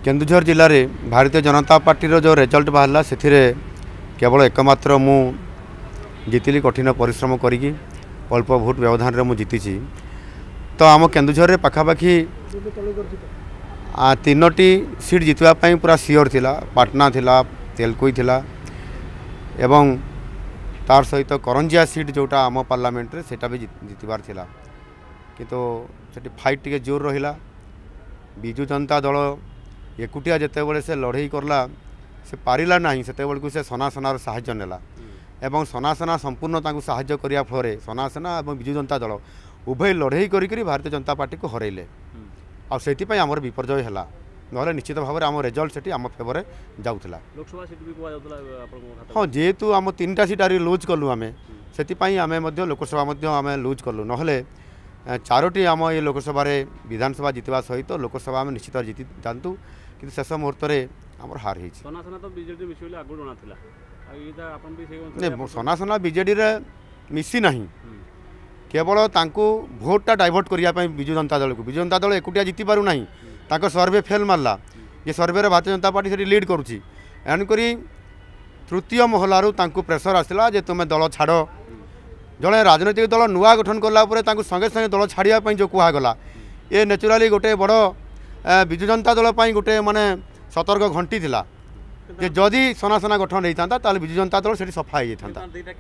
केन्दुझर जिले में भारतीय जनता पार्टी जो रिजल्ट बाहर से केवल एकमात्र मु जीतिली कठिन परिश्रम करी अल्प भोट व्यवधान में जीति। तो आम केन्दुझर में पखापाखि 3टी सीट जितवाई पूरा सियोर थिला। पाटना थिला, तेलकोई थिला एवं तार सहित करंजिया सीट जोटा आम पार्लियामेंट रे सेटा भी जितबार थिला, किंतु सेठी फाइट टिके जोर रहिला। बिजु जनता दल एकुटिया जितेबाला से लड़ई करला से पारिला नहीं, सेतेबेल को से सनासनार साहाय्य नेला एवं सनासना संपूर्ण तांको साहाय्य करिया फलरे सनासना और बिजु जनता दल उभय लड़ई करी भारतीय जनता पार्टी को हरैले आ सेति पय हमर विपर्जय हैला। नहले निश्चित भाव में आम रिजल्ट सेठी आम फेवर जाउथला। लोकसभा सीट भी को जाउथला आपन खाता। हां, जेहेतु आम 3टा सीट आरी लूज कलु आमे, सेति पय आमे मध्ये लोकसभा मध्ये आमे लूज कलु। नहले 4टी आम ये लोकसभा रे विधानसभा जितवा सहित लोकसभा में निश्चित जीति जातु, कि शेष मुहूर्त में आमर हार हो। सनासना तो बीजेडी मिसले आगु जଣା थिला, आ इदा आपन भी से सनासना बीजेडी रे मिसी नहीं, केवल तांको भोटा डाइवर्ट करिया पय बिजु जनता दल को बिजु जनता दल एकुटिया जीति पारु नहीं। ताको सर्वे फेल मारला, ये सर्वे रे भारतीय जनता पार्टी से लीड करुची। एणुकरी तृतीय महलारू तांको प्रेसर आसला जे तुम दल छाड़। जड़े राजनैतिक दल नुआ गठन कलापर संगे संगे दल छाड़िया जो कहगला, ये नेचुराली गोटे बड़ बिजु जनता दल गोटे माने सतर्क घंटी थिला जे जदि सनासना गठन होता ताले बिजु जनता दल से सफा हो जाता।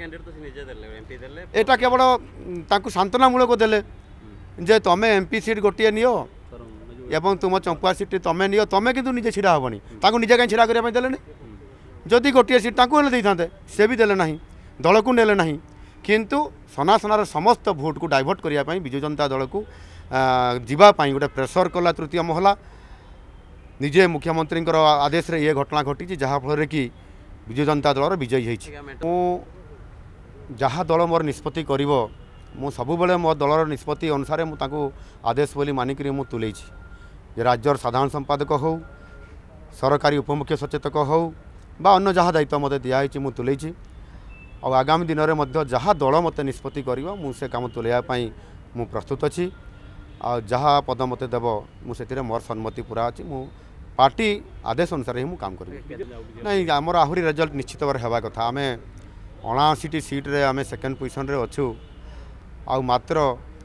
एटा केवल तांको सांत्वनामूलक देले जे तुम एमपी सीट गोटे नियो एवं तुम चंपुआ सीट तुम नियो, तुम किंतु निजे छिड़ा हेनी, तांको निजे कहीं छिड़ा करने देले जदि गोटे सीट तांको हेले देइथांते से भी देले नहीं, दल को नेले नहीं। किंतु सनासनार समस्त भोट को डाइवर्ट करने बिजु जनता दल को जीवाई गोटे प्रेसर कला तृतीय महला। निजे मुख्यमंत्री आदेश रे ये घटना घटी जहाँफल कि बिजु जनता दल विजयी होती। जहाँ दल मोर निष्पत्ति कर मु सबुबले मो दलर निष्पत्ति अनुसार मुझे आदेश बोली मानिक तुले राज्यर साधारण संपादक हो, सरकारी उपमुख्य सचेतक हो बा अन्य जहाँ दायित्व मत दिखाई मुझे और आगामी दिन में जहाँ दल मत निष्पत्ति कर से काम तुलैवाई मु प्रस्तुत अच्छी। आ जहाँ पद मत देव मुझे मोर सम्मति पूरा अच्छी, मु पार्टी आदेश अनुसार ही मु काम करी। नहीं आमर आहरी रिजल्ट निश्चित भाव होगा कथा। आम 79टी सीट रे आम सेकेंड पोजिशन रे अच्छु आ मात्र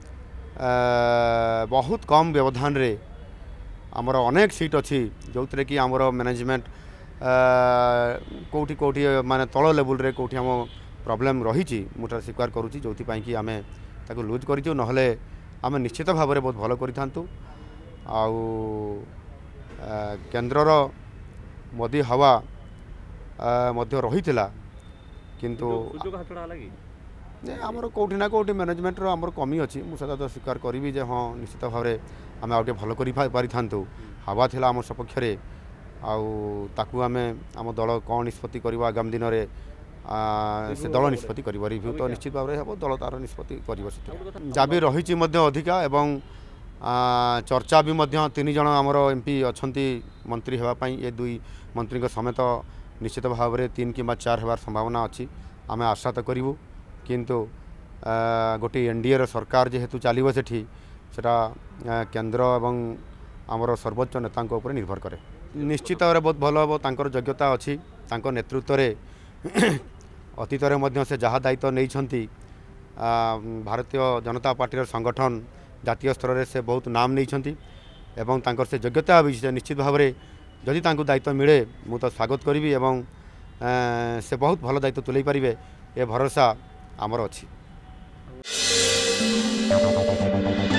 बहुत कम व्यवधान रे आमर अनेक सीट अच्छी जो थे कि आमर मैनेजमेंट कौटी कौटी माने तल लेवल रे कौटी आम प्रॉब्लम रही मुझे स्वीकार करुँची जो कि आम ताको लूज करूँ। नहले आम निश्चित भाव में बहुत भल करूँ। केन्द्रर मोदी हवा मध्य रही किंतु आमर कौटी ना कौटी मैनेजमेंट आमर कमी अच्छी मुझे तो स्वीकार करी जे हाँ निश्चित भाव में आम आगे भल कर हवा थिला आम सपक्ष आउ आम दल कौन निष्पत्ति कर आगामी दिन में से दल निष्पत्ति कर रिव्यू तो निश्चित भाव में हम दल तार निष्पत्ति कर जहाँ भी रही अधिका एवं चर्चा भी 3 जन आमर एमपी अच्छा मंत्री होगापाई ये 2 मंत्री समेत निश्चित भाव में 3 कि 4 होबार संभावना अच्छी। आम आशा तो करूँ किंतु गोटे एनडीए सरकार जेहेतु चलो सेठी सेटा केंद्र एवं आमर सर्वोच्च नेता निर्भर करे। निश्चित भाव में बहुत भल हम तांकर योग्यता अच्छी नेतृत्व में अतीत में से जहाँ दायित्व नहीं भारतीय जनता पार्टी संगठन जातीय स्तर में से बहुत नाम नहीं एवं तांकर से योग्यता भी निश्चित भाव में जदि तांको दायित्व मिले मु तो स्वागत करी एवं से बहुत भल दायित्व तुले पारे ये भरोसा आमर अच्छी।